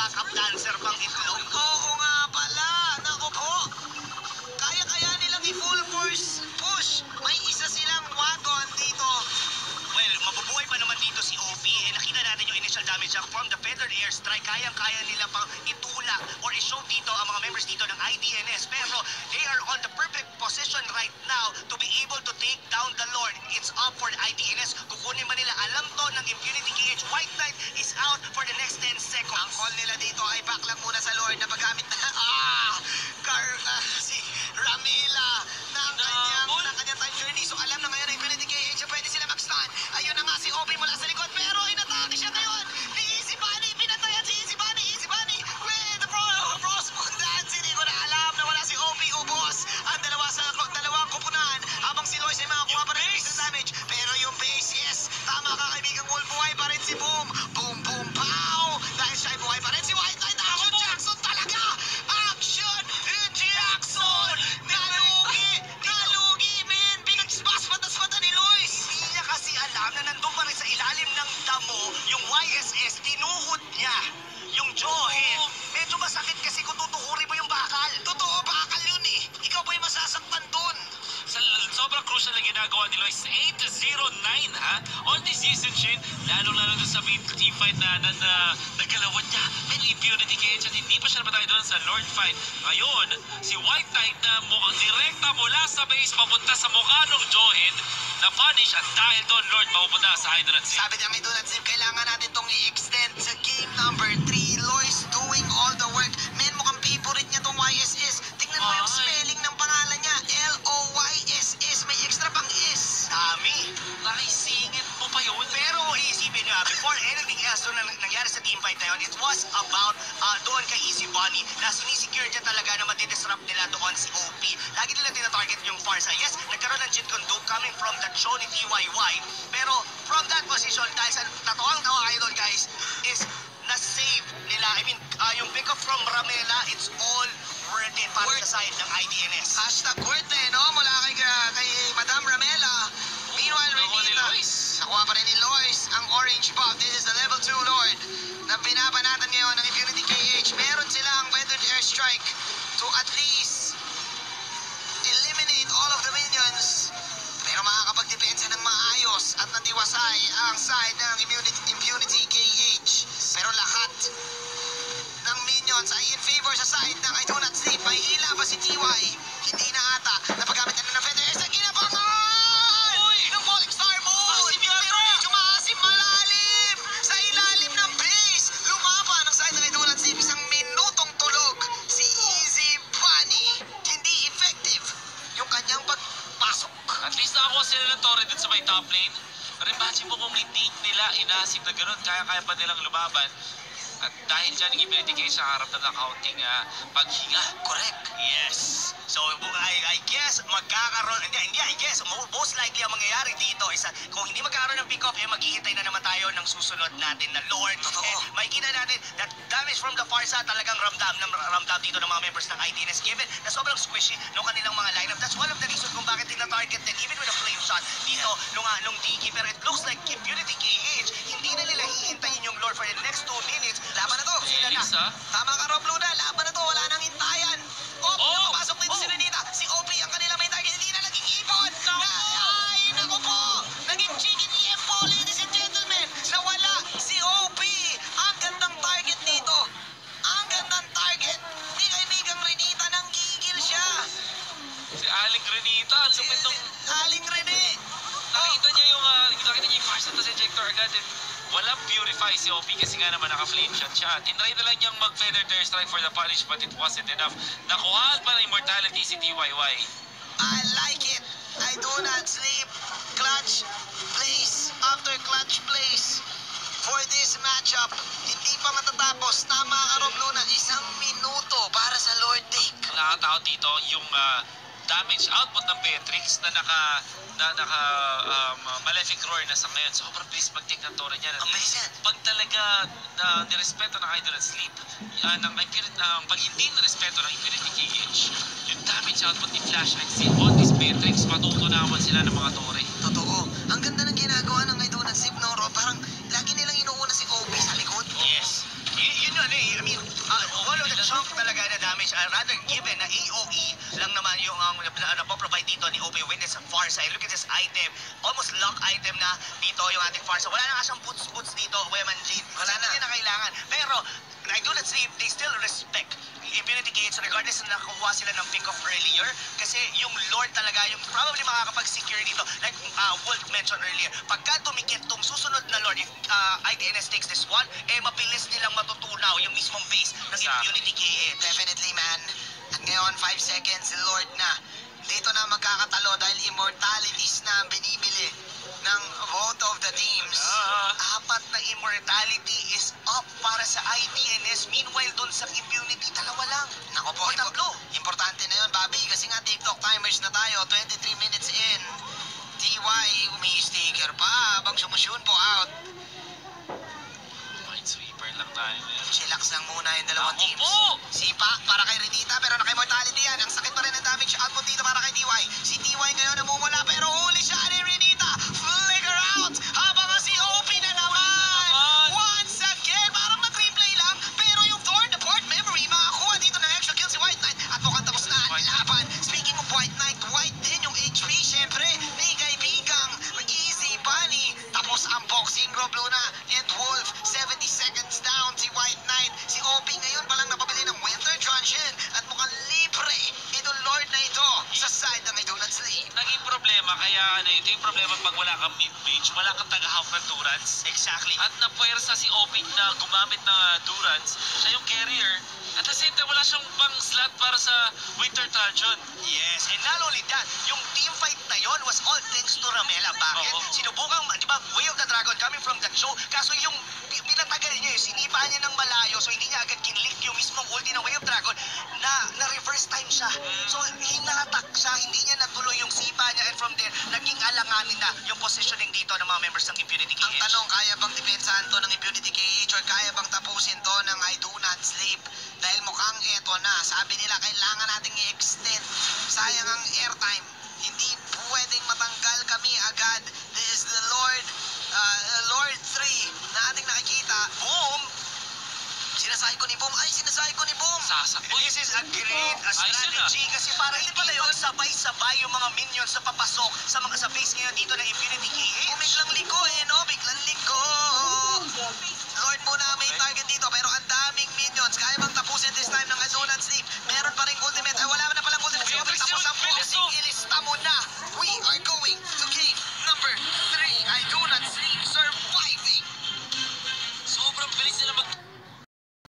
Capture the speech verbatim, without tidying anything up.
backup dancer pang itlog. Oo nga pala. Nako po. Kaya-kaya nilang i-full force push. May isa silang wagon dito. Well, mabubuhay pa naman dito si O P. Eh, nakita natin yung initial damage niya from the feathered airstrike. Kayang-kaya nila pang itulak or i-show dito ang mga members dito ng I D N S. Pero they are on the perfect position right now to be able to take down the Lord. It's up for the I D N S. Kukunin ba nila? Alam to ng Impunity K H. White Knight is out for the next ten seconds. Ang call nila dito ay back lang muna sa Lord na paggamit na ah, car, ah, si Ramela ng kanyang, ng kanyang time journey. So alam na ngayon na Impunity K H pwede sila mag-stun. Ayun na nga si O P mula sa likod pero inatake siya ngayon ni Easy Bunny. Pinatayan si Easy Bunny. Easy Bunny with the pro, Frostbook dance. Hindi ko na alam na wala si O P ubos ang dalawa sa dalawang kupunan habang si Lois ay makakuha pa rin ng damage. Pero yung base, yes, tama ka kaibigang Wolf, buhay pa rin si Boom. Boom, boom, pow! Dahil siya ay buhay pa rin si White Knight. Action Jackson talaga! Action Jackson! Nalugi! Nalugi, men! Pinagsbas-patas-pata ni Lois! Hindi niya kasi alam na nandun pa rin sa ilalim ng damo yung Y S S, tinuhod niya. Yung jawhead. Medyo masakit kasi kung tutuhurin mo yung bakal. Totoo, bakal yun eh. Ikaw ba'y masasaktan dun? Sa sobrang crucial na ginagawa ni Lois, eight zero nine ha? On this season, Shin, lalo-lalo dun sa main team fight na, na, na nagalawan niya. May Impunity K H at hindi pa siya napatay doon sa Lord fight. Ngayon, si White Knight na mukhang direkta mula sa base papunta sa mukha ng Johin na punish at dahil doon, Lord, mapupunta sa Hydran Zip. Sabi niya ngayon at Zip, kailangan natin itong i-extend sa game number three. Lois doing all the work. Men, mukhang favorite niya itong Y S S. Tingnan mo yung spelling ng pangalan niya. L O Y S S. May extra pang S. Dami. Nakisingit mo pa yun. Pero iisipin nyo, before anything else doon na nangyari sa team fight na yun, it was about uh, doon kay Easy Bunny na sinisecure niya talaga na matidisrupt nila doon si O P. Lagi nila tinatarget yung Farsa. Yes, nagkaroon ng Jit Kondo coming from the show ni T Y Y. Pero from that position, dahil sa tatoang tawa kayo doon guys, is na-save nila. I mean, uh, yung pick up from Ramela, it's all worth it para Worth. sa side ng I D N S. Hashtag worth eh, no? Mula kay, kay Madam Ramela. Meanwhile, Nakuha ni Renita. Lois. Nakuha pa rin ni Lois ang orange buff. This is the level two Lord na binabanatan ngayon ng Impunity K H. Meron silang feathered airstrike to at least eliminate all of the minions. Pero makakapagdepensa ng maayos at nandiwasay ang side ng Immunity, Impunity K H. Pero lahat ng minions ay in favor sa side ng I do not sleep. May hila pa si T Y. Hindi na ata. Napagamit na ng feather airstrike. Kinabangan! Ng Falling Star Moon! Pero medyo maasim malalim! Sa ilalim ng base! Lumapa ng side ng I do not sleep. Isang minutong tulog. Si Easy Bunny. Hindi effective yung kanyang pagpasok. At least nakakuha sila ng torre dun sa may top lane. Pero imagine mo kung hindi nila inasip na gano'n, kaya-kaya pa nilang lumaban. At dahil dyan, yung Impunity K H sa harap ng accounting uh, paghinga. Correct. Yes. So, I, I guess, magkakaroon, hindi, hindi, I guess, most likely ang mangyayari dito is, uh, kung hindi magkakaroon ng pick-off, eh, maghihintay na naman tayo ng susunod natin na Lord. Totoo. Eh, makikita natin that damage from the Farsa talagang ramdam, ng, ramdam dito ng mga members ng I D N S, given na sobrang squishy nung kanilang mga lineup. That's one of the reasons kung bakit tina-target din, even with a flame shot dito, nung, uh, nung Tiki. Pero it looks like Impunity K H, hindi na nila hihintayin yung Lord for the next two minutes. Laban na to. Sila na. Felix, ha? Tama ka, Rob Luna. Laban na to. Wala nang hintayan. O P, Oh! napapasok dito Oh! si Renita. Si O P ang kanila main target. Hindi na naging ipon. Na, ay, naku po. Naging chicken E M po, ladies and gentlemen. Nawala si O P. Ang gandang target dito. Ang gandang target. Ni kaibigang Renita, nang gigil siya. Si Aling Renita, ang Si, lupit nung... si Aling Rene. Nakita niya yung, uh, nakita niya yung first at ejector agad. And walang purify si O P kasi nga naman naka-flame shot siya. Tinry na lang niyang mag-feather airstrike for the punish but it wasn't enough. Nakuhaan pa ng immortality si T Y Y. I like it. I do not sleep. Clutch plays after clutch plays for this matchup. Hindi pa matatapos. Tama ka, Rob Luna. Isang minuto para sa Lord Take. Nakataon dito yung uh, damage output ng Beatrix na naka na naka um, malefic roar na sa ngayon. Sobrang bilis mag-take ng torre niya. Amazing. Pag talaga na nirespeto ng Idol and Sleep, uh, ng, um, pag hindi nirespeto ng Impunity K H, yung damage output ni Flash and si on this Beatrix, matutunawan sila ng mga torre. Totoo. Ang ganda ng ginagawa ng I do not sleep, no, Rob? Parang lagi nilang inuuna si O P sa likod. Yes. Y- yun yun eh. I mean, one of the chunk talaga na damage, uh, rather given na A O E lang naman yung um, na, napoprovide dito ni O P with this far side. Look at this item. Almost lock item na dito yung ating far side. Wala na nga siyang boots-boots dito, Weman Jean. Wala na. Hindi na kailangan. Pero, I do not say they still respect Impunity Gates regardless na nakuha sila ng pick-off earlier kasi yung Lord talaga yung probably makakapag-secure dito like uh, Wolf mentioned earlier pagka tumikit tong susunod na Lord if uh, I D N S takes this one eh mabilis nilang matutunaw yung mismong base ng Impunity Gates. Definitely, man. At ngayon, five seconds, si Lord na. Dito na magkakatalo dahil immortalities na ang binibili ng both of the teams. Uh, apat na immortality is up para sa I D N S. Meanwhile, dun sa Impunity, dalawa lang. Nako po, O tatlo. importante na yun, Bobby, kasi nga TikTok timers na tayo, twenty-three minutes in. T Y, umi-sticker pa habang sumusyun po out. Minesweeper lang tayo ngayon. Chillax lang muna yung dalawang Ako teams. po! Sipa para kay Renita pero naka-immortality yan. Ang sakit pa rin ng damage output dito para kay T Y. Si T Y ngayon namumula pero huli siya ni Renita. Flicker out habang ang si O P na naman. Once again, parang nag-replay lang pero yung Thorn the Port Memory makakuha dito ng extra kill si White Knight at mukhang tapos na ang laban. Speaking of White Knight, White din yung H P syempre. May kaibigang Easy Bunny. Tapos ang boxing group Luna and Wolf. seventy seconds down si White Knight. Si O P ngayon palang napabili ng Winter Truncheon at mukhang libre itong Lord na ito sa side ng I Do Not Sleep. Naging problema kaya ano, ito yung problema pag wala kang mid-range, wala kang taga-half ng Durance. Exactly. At napuwersa si O P na gumamit ng uh, Durance, siya yung carrier. At the same time, wala siyang pang slot para sa Winter Truncheon. Yes, and not only that, yung team fight na yon was all thanks to Ramela. Bakit? Oo. Sinubukan, di ba, Way of the Dragon coming from the show. Kaso yung pinatagal niya, yung sinipa niya ng malayo, so hindi niya agad kinlik yung mismong ulti ng Way of Dragon na na-reverse time siya. So, hinatak siya, hindi niya natuloy yung sipa niya, and from there, naging alanganin na yung positioning dito ng mga members ng Impunity K H. Ang tanong, kaya bang depensahan to ng Impunity K H or kaya bang tapusin to ng I Do Not Sleep? Dahil mukhang eto na. Sabi nila, kailangan nating i-extend. Sayang ang airtime. Hindi pwedeng matanggal kami agad. This is the Lord, uh, Lord three na ating nakikita. Boom! Sinasabi ko ni Boom. Ay, sinasabi ko ni Boom. Sasak. Uy, This is a great uh, Ayos yun, ah. strategy kasi para hindi pala yun sabay-sabay yung mga minions sa papasok sa mga sa base ngayon dito ng Impunity K H. Biglang liko eh, no? Biglang liko.